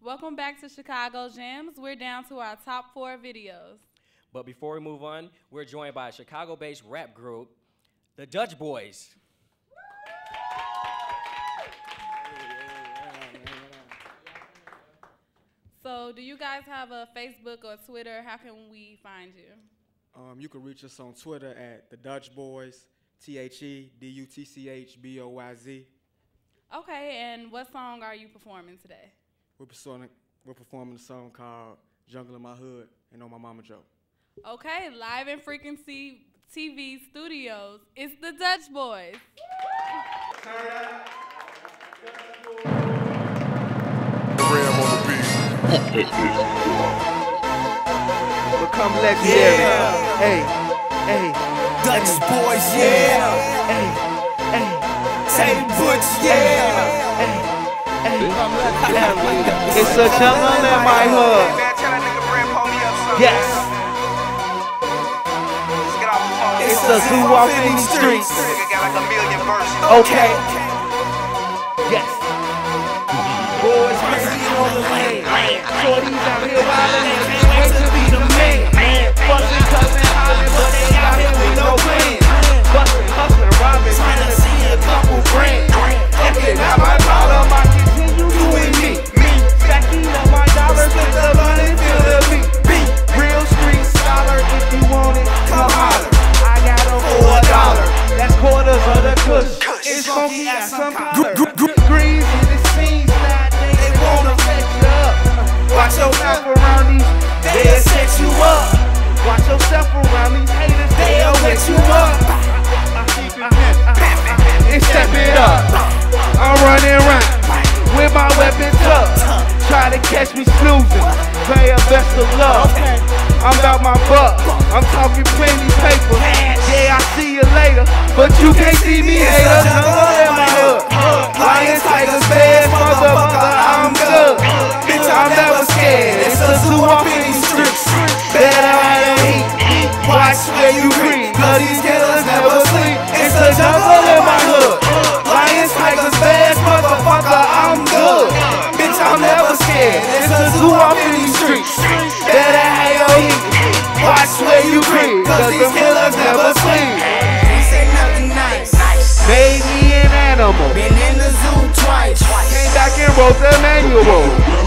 Welcome back to Chicago Gems. We're down to our top 4 videos. But before we move on, we're joined by a Chicago-based rap group, the Dutch Boys. So do you guys have a Facebook or Twitter? How can we find you? You can reach us on Twitter at the Dutch Boys, TheDutchBoys. Okay, and what song are you performing today? We're performing a song called Jungle in My Hood and On My Mama Joe. Okay, live in Frequency TV studios, it's the Dutch Boys. Become legendary. Hey, hey. Dutch Boys, yeah. Hey, hey. Tatum Butch, yeah. Hey, hey. It's a jungle in my hood. Yes. It's a zoo off in these streets. Okay. Yes. Boys crazy on the lane. Shorties out here wildin', they can't wait to be the man. Bustin' cousin hollin', but they out here with no plans. Bustin', hustlin', robbin', trying to see a couple grand. Checkin' out my dollar, I continue doing me. Stacking up my dollars with the money, feel the beat. Real street scholar, if you want it, come holler. I got them for $1. That's quarters of the kush. It's funky as some collar. Greens in the scenes nowadays, they wanna set you up. Watch yourself around these, they'll set you up. Watch yourself around these haters, they'll wet you up. And step it up. I'm running around with my weapon tucked. Try to catch me snoozing, play a best of luck. I'm about my buck, I'm talking plenty paper. Yeah, I see you later, but you can't see me hater. Jungle in my hood, lions, tigers, bears, motherfucker, I'm good. Bitch, I'm never scared, it's a zoo off in these streets. Better have to eat, watch where you breathe, cause these killers never sleep. It's a jungle in my hood, lions, tigers, bears, motherfucker, I'm good. Bitch, I'm never scared, it's a zoo off in these streets. Better have your heat, watch where you breathe, cause these killers never sleep. Ain't say nothing nice. Made me an animal, Been in the zoo twice. came back and wrote the manual.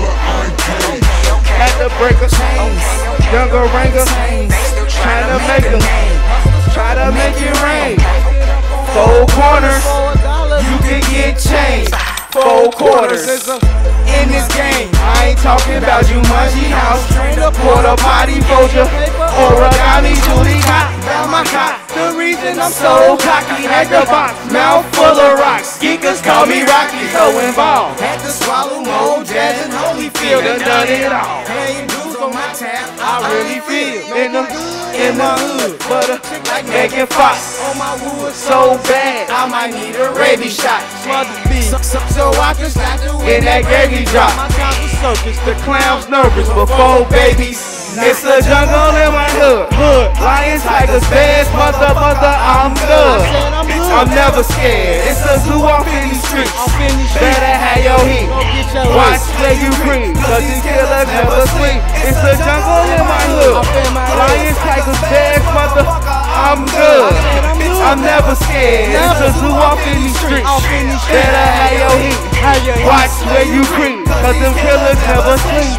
Had to break a chain, younger ranger, trying to make a, try to make it rain. 4 corners, you can get changed. 4 quarters in this game. I ain't talking about you munchie house, trainer, porta potty, Folger, origami, Judy got my cot. The reason I'm so cocky, had the box, mouth full of rocks. Geekers call me Rocky, so involved. Had to swallow more jazz and Holyfield and Done it all. Paying dues on my tab. I really feel in my hood, but like Megan Fox On my wood, so bad, I might need a rabies shot. mother be So I can start to in that gravy drop. My council circus. The clowns nervous before babies. It's a jungle in my hood. Lions, tigers, bears, mother, I'm good. I'm never scared. It's a zoo off in these streets. Better have your heat. Watch where you breathe, cause these killers never sleep. It's a jungle in my hood. Lions, tigers, bears, mother, I'm good. I'm never scared. It's a zoo off in these streets. Better have your heat. Watch where you breathe, cause them killers never sleep.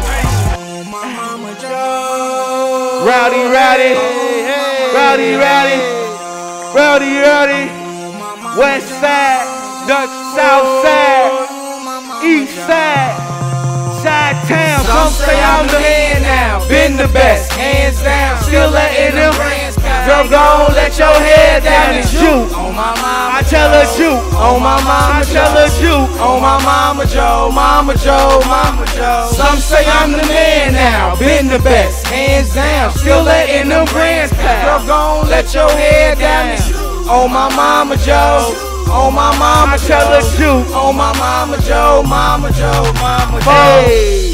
Rowdy, rowdy, rowdy, rowdy, rowdy, rowdy. West side, Dutch, south side, east side, side town. Some say I'm the man now, been the best, hands down. Still letting them girl go on, let your head down and shoot. On my mama, I tell her shoot. on my mama, I tell her shoot. on my mama Joe, mama Joe, mama Joe. Some say I'm the man now, been the best, hands down. Still letting them brands pass. Girl, gon' Let your head down and shoot. On my mama Joe, on my mama I tell her Joe, shoot. on my mama Joe, mama Joe, mama Joe. Hey.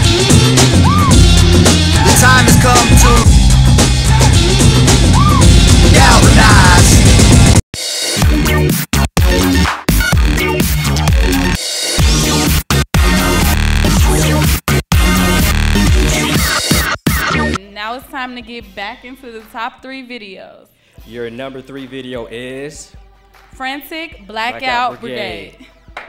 The time has come to it's time to get back into the top 3 videos. Your number 3 video is Frantic Blackout Brigade.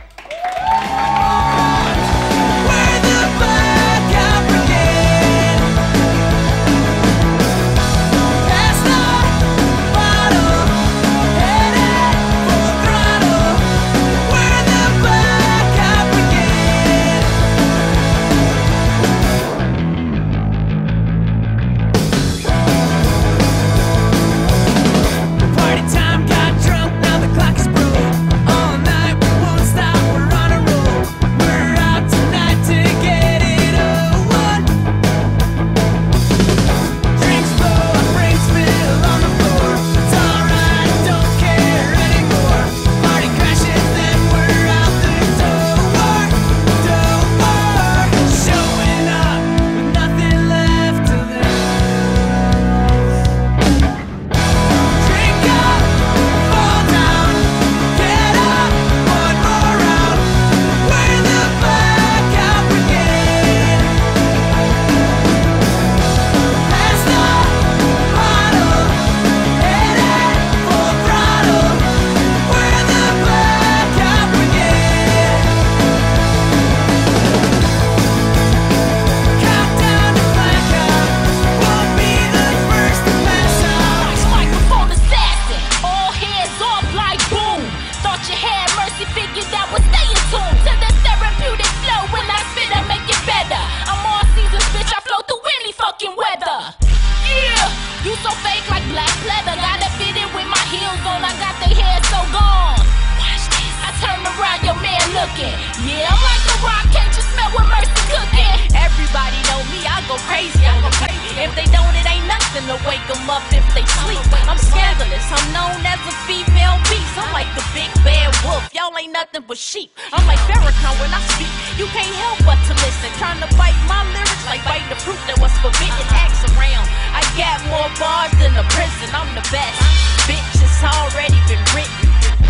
Yeah, I'm like the rock, can't you smell what Mercy cooking? Everybody know me, I go crazy, If they don't, it ain't nothing to wake them up if they sleep. I'm scandalous, I'm known as a female beast. I'm like the big bad wolf, y'all ain't nothing but sheep. I'm like Farrakhan when I speak, you can't help but to listen. Trying to bite my lyrics like biting the fruit that was forbidden. Axe around, I got more bars than the prison, I'm the best. Bitch, it's already been written.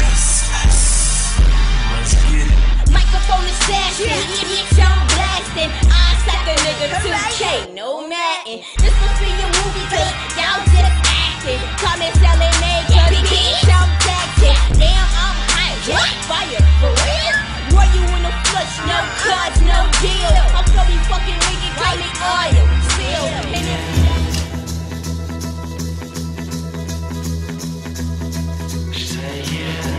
Let's get it. Microphone assassin, bitch, I'm blasting. I sack a nigga 2K, no Madden. This must be a movie, cause y'all just acting. Come and selling eggs, bitch, I'm taxing. Damn, I'm high, fire, for real? Roy you in the flush, no cards, no deal. I'm probably fucking nigga, call me oil, still. Say yeah.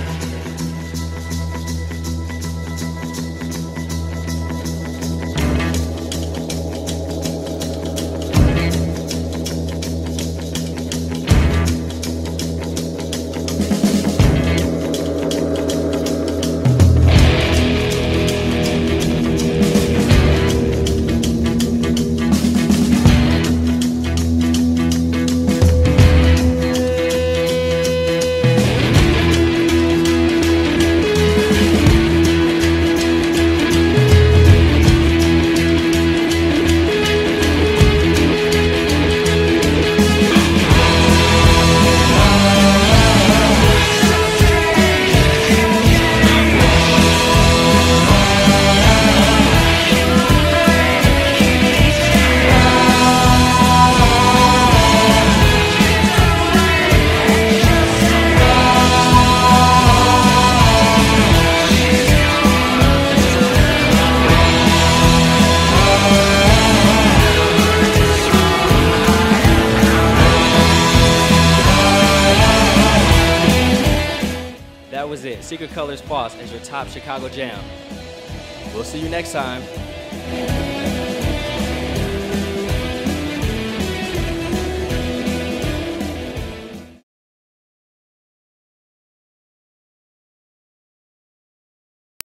That was it. Secret Colors Boss as your top Chicago jam. We'll see you next time.